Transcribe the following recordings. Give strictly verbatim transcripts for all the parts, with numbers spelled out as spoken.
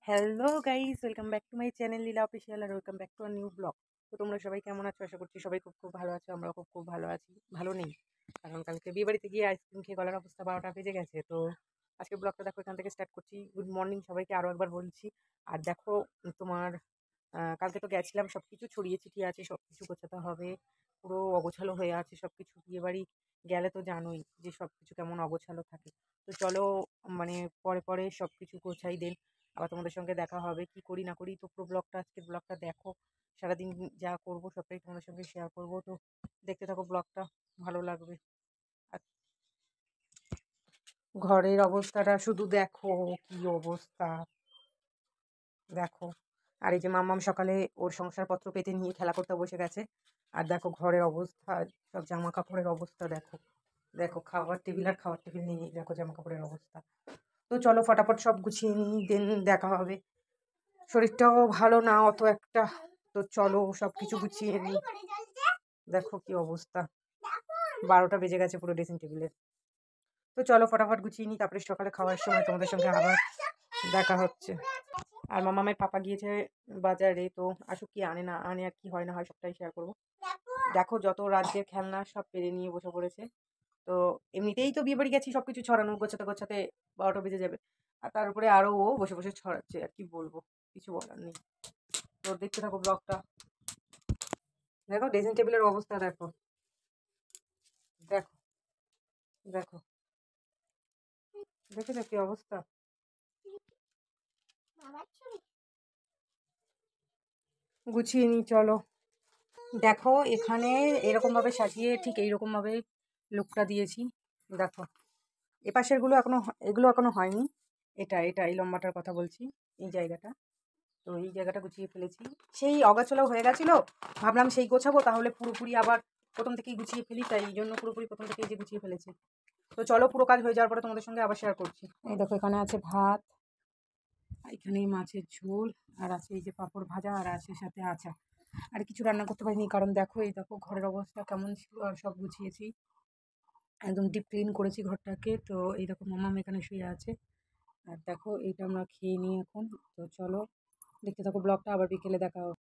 Hello guys, welcome back to my channel Leela official আর welcome back to our new vlog. তো তোমরা সবাই কেমন আছো? আশা করছি সবাই খুব খুব ভালো আছো। আমরাও খুব খুব ভালো আছি। ভালো নেই, কারণ কালকে বিয়ে বাড়িতে গিয়ে আইসক্রিম খেয়ে গলার অবস্থা বারোটা বেজে গেছে। তো আজকে ব্লগটা দেখো এখান থেকে স্টার্ট করছি। গুড মর্নিং সবাইকে আরও একবার বলছি। আর দেখো তোমার আহ, কালকে তো গেছিলাম, সব কিছু ছড়িয়ে ছিটিয়ে আছে, সব কিছু গোছাতে হবে। পুরো অগোছালো হয়ে আছে সব কিছু। বিয়ে বাড়ি গেলে তো জানোই যে সব কিছু কেমন অগোছালো থাকে। তো চলো, মানে পরে পরে সব কিছু গোছাই দেন, আবার তোমাদের সঙ্গে দেখা হবে। কি করি না করি তো পুরো ব্লগটা, আজকের ব্লগটা দেখো। সারাদিন যা করব সবটাই তোমাদের সঙ্গে শেয়ার করব। তো দেখতে থাকো ব্লগটা, ভালো লাগবে। আর ঘরের অবস্থাটা শুধু দেখো, কি অবস্থা দেখো। আর এই যে মাম্মাম সকালে ওর সংসারপত্র পেতে নিয়ে খেলা করতে বসে গেছে। আর দেখো ঘরের অবস্থা, সব জামা কাপড়ের অবস্থা দেখো। দেখো খাবার টেবিল আর খাবার টেবিল নিয়ে দেখো জামা কাপড়ের অবস্থা। তো চলো ফটাফট সব গুছিয়ে নিই, দেন দেখা হবে। শরীরটাও ভালো না অত একটা। তো চলো সব কিছু গুছিয়ে নিই। দেখো কি অবস্থা, বারোটা বেজে গেছে পুরো ড্রেসিং টেবিলের। তো চলো ফটাফট গুছিয়ে নিই, তারপরে সকালে খাওয়ার সময় তোমাদের সঙ্গে আবার দেখা হচ্ছে। আর মামামের পাপা গিয়েছে বাজারে, তো আসুক কি আনে না আনে আর কি হয় না হয় সবটাই শেয়ার করবো। দেখো যত রাজ্যের খেলনা সব পেরে নিয়ে বসে পড়েছে। তো এমনিতেই তো বিয়ে বাড়ি গেছি, সব কিছু ছড়ানো গোছাতে গোছাতে বারোটা বেজে যাবে। আর তার উপরে আরও ও বসে বসে ছড়াচ্ছে, আর কি বলবো, কিছু বলার নেই। তো দেখতে থাকো ব্লগটা। দেখো ড্রেসিং টেবিলের অবস্থা দেখো, দেখো দেখো দেখেছো কি অবস্থা। গুছিয়ে নিই চলো। দেখো এখানে এরকম ভাবে সাজিয়ে ঠিক এইরকম ভাবে লুকটা দিয়েছি। দেখো এ পাশের গুলো এখনো হ- এগুলো এখনো হয়নি। এটা এটা এই লম্বাটার কথা বলছি, এই জায়গাটা। তো এই জায়গাটা গুছিয়ে ফেলেছি। সেই অগাছালো হয়ে গেছিল, ভাবলাম সেই গোছাবো, তাহলে পুরোপুরি আবার প্রথম থেকেই গুছিয়ে ফেলি, তাই এই জন্য পুরোপুরি প্রথম থেকেই যে গুছিয়ে ফেলেছি। তো চলো পুরো কাজ হয়ে যাওয়ার পরে তোমাদের সঙ্গে আবার শেয়ার করছি। এই দেখো এখানে আছে ভাত, এখানে মাছের ঝোল, আর আছে এই যে পাঁপড় ভাজা, আর আছে সাথে আচার। আর কিছু রান্না করতে পারিনি, কারণ দেখো এই দেখো ঘরের অবস্থা কেমন ছিল। আর সব গুছিয়েছি, একদম ডিপ ক্লিন করেছি ঘরটাকে। তো এই দেখো মামাম এখানে শুয়ে আছে। আর দেখো এইটা আমরা খেয়ে নিই এখন। তো চলো দেখতে থাকো ব্লগটা, আবার বিকেলে দেখা হবে।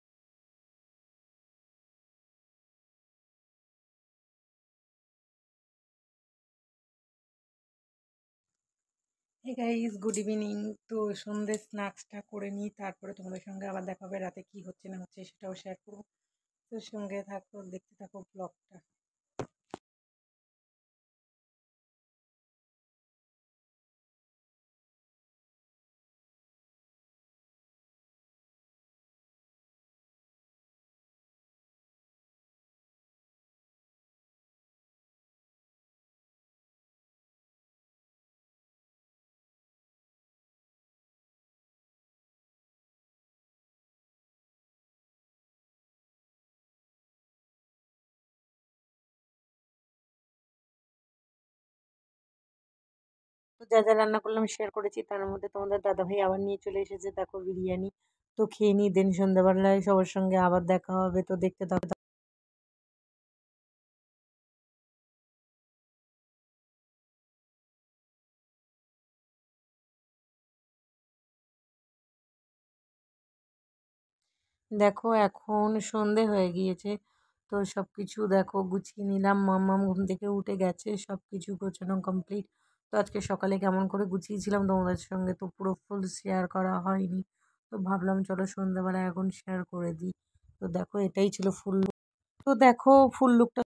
Hey guys, good evening. তো সন্ধ্যে স্ন্যাক্সটা করে নিই, তারপরে তোমাদের সঙ্গে আবার দেখা হবে। রাতে কি হচ্ছে না হচ্ছে সেটাও শেয়ার করবো। তো সঙ্গে থাকো, দেখতে থাকো ব্লগটা। তো যা যা রান্না করলাম শেয়ার করেছি, তার মধ্যে তোমাদের দাদাভাই আবার নিয়ে চলে এসেছে দেখো বিরিয়ানি। তো খেয়ে নিই, দেন সন্ধ্যাবেলায় সবার সঙ্গে আবার দেখা হবে। তো দেখতে থাকো। দেখো এখন সন্ধে হয়ে গিয়েছে। তো সব কিছু দেখো গুছিয়ে নিলাম, মাম্মাম ঘুম থেকে উঠে গেছে, সব কিছু গোছানো কমপ্লিট। তো আজকে সকালে কেমন করে গুছিয়েছিলাম তোমাদের সঙ্গে তো পুরো ফুল শেয়ার করা হয়নি। তো ভাবলাম চলো সন্ধ্যাবেলায় এখন শেয়ার করে দিই। তো দেখো এটাই ছিল ফুল। তো দেখো ফুল লুকটা